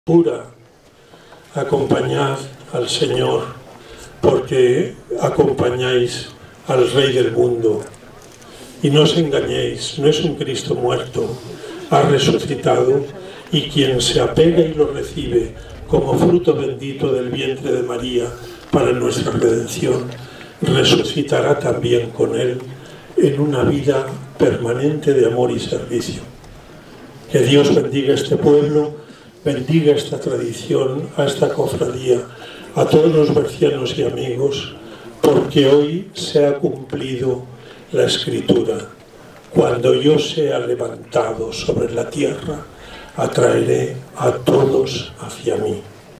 pura. Acompañad al Señor, porque acompañáis al Rey del mundo. Y no os engañéis, no es un Cristo muerto, ha resucitado, y quien se apega y lo recibe como fruto bendito del vientre de María para nuestra redención, resucitará también con Él en una vida permanente de amor y servicio. Que Dios bendiga este pueblo, bendiga esta tradición, a esta cofradía, a todos los bercianos y amigos, porque hoy se ha cumplido la Escritura. Cuando yo sea levantado sobre la tierra, atraeré a todos hacia mí.